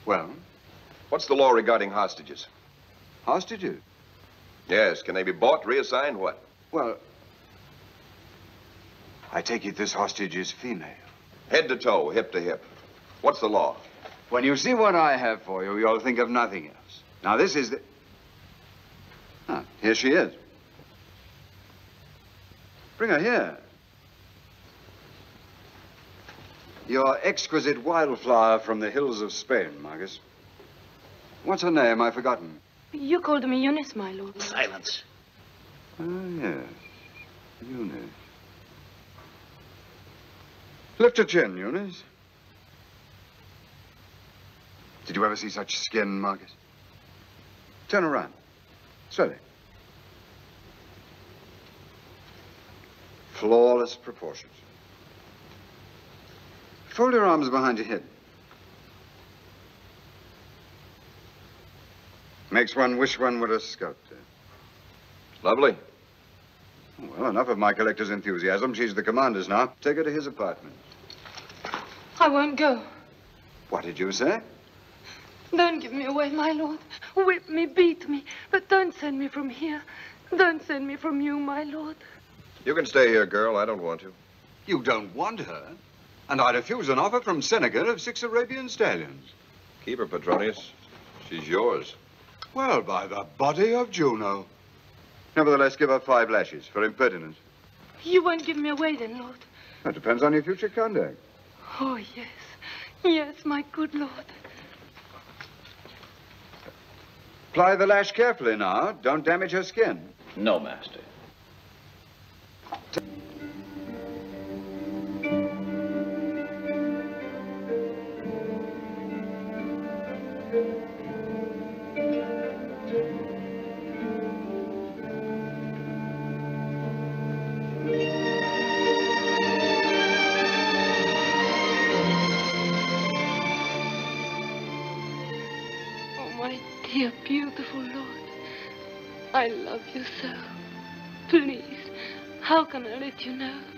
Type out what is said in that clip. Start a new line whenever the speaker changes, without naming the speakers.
Well?
What's the law regarding hostages?
Hostages?
Yes, can they be bought, reassigned, what?
Well, I take it this hostage is female.
Head to toe, hip to hip. What's the law?
When you see what I have for you, you'll think of nothing else. Now, this is the... Ah, here she is. Bring her here. Your exquisite wildflower from the hills of Spain, Marcus. What's her name? I've forgotten.
You called me Eunice, my lord.
Silence.
Ah, yes. Eunice. Lift your chin, Eunice. Did you ever see such skin, Marcus? Turn around. Slowly. Flawless proportions. Fold your arms behind your head. Makes one wish one were a sculptor.
Lovely.
Well, enough of my collector's enthusiasm. She's the commander's now. Take her to his apartment.
I won't go.
What did you say?
Don't give me away, my lord. Whip me, beat me, but don't send me from here. Don't send me from you, my lord.
You can stay here, girl. I don't want to.
You don't want her? And I refuse an offer from Seneca of 6 Arabian stallions.
Keep her, Petronius. She's yours.
Well, by the body of Juno. Nevertheless, give her 5 lashes for impertinence.
You won't give me away then, lord?
That depends on your future conduct.
Oh, yes. Yes, my good lord.
Apply the lash carefully now. Don't damage her skin.
No, master.
Dear, beautiful Lord, I love you so. Please, how can I let you know?